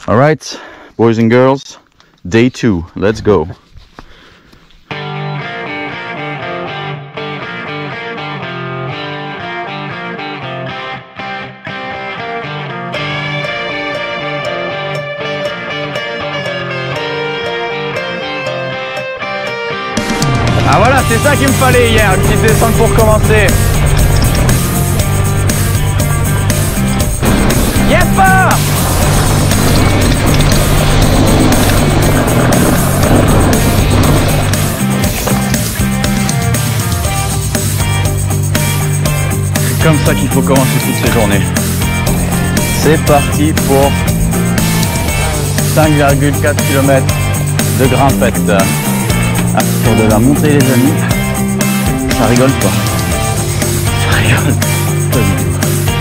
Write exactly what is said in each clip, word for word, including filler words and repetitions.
All right, boys and girls, day two, let's go. Ah voilà, c'est ça qu'il me fallait hier, une petite descente pour commencer. Yepa! C'est comme ça qu'il faut commencer toutes ces journées. C'est parti pour cinq virgule quatre kilomètres de grimpette. Ah, sur de la montée les amis, ça rigole pas. Ça rigole pas du tout.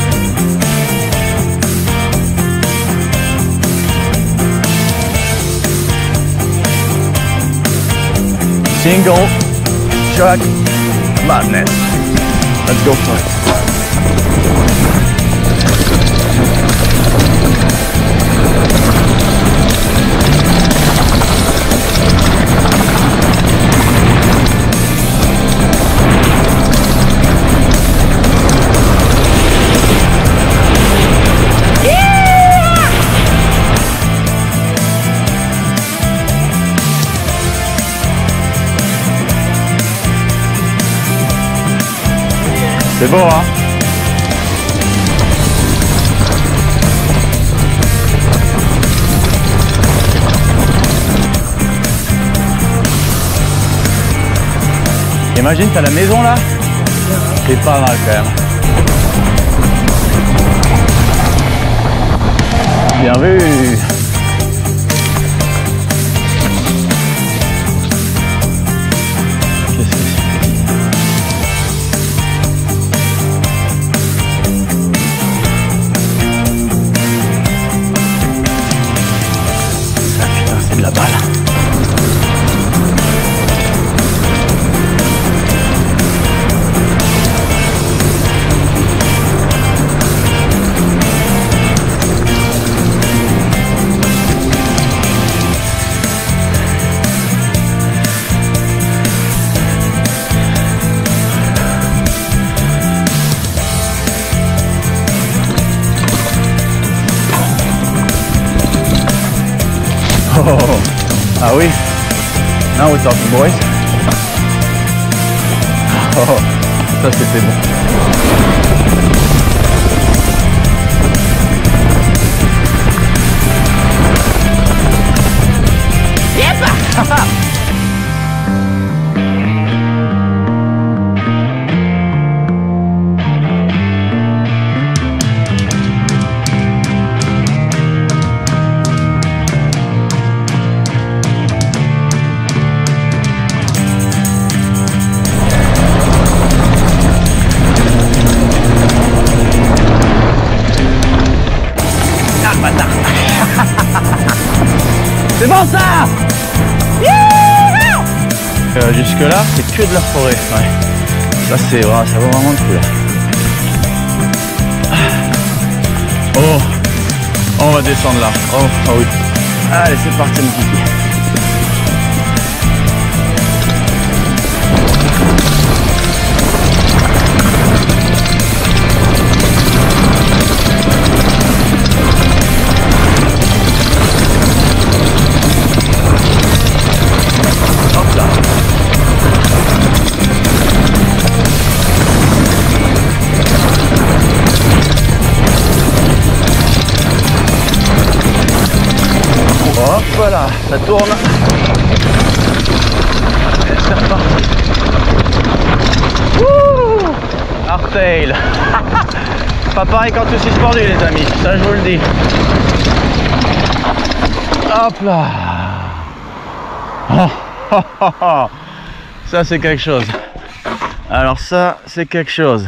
Single shot madness. Let's go for it. C'est beau, hein? Imagine, t'as la maison là? C'est pas mal quand même. Bien vu! La balle. Oh, ah oui, now we're talking boys. Oh, ça c'était bon. Yepa! C'est bon ça! euh, Jusque là c'est que de la forêt, ouais. Ça c'est vrai, ça vaut vraiment le coup là. Oh, on va descendre là. Oh, oh oui. Allez c'est parti mon kiki. Voilà, ça tourne. Et c'est reparti. Wouh! Hardtail. Pas pareil quand tout suspendu les amis, ça je vous le dis. Hop là. Oh, oh, oh, oh. Ça c'est quelque chose. Alors ça c'est quelque chose.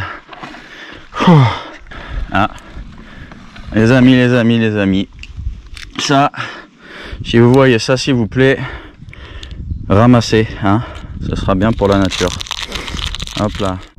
Ah. Les amis, les amis, les amis. Ça. Si vous voyez ça, s'il vous plaît, ramassez, hein, ce sera bien pour la nature. Hop là.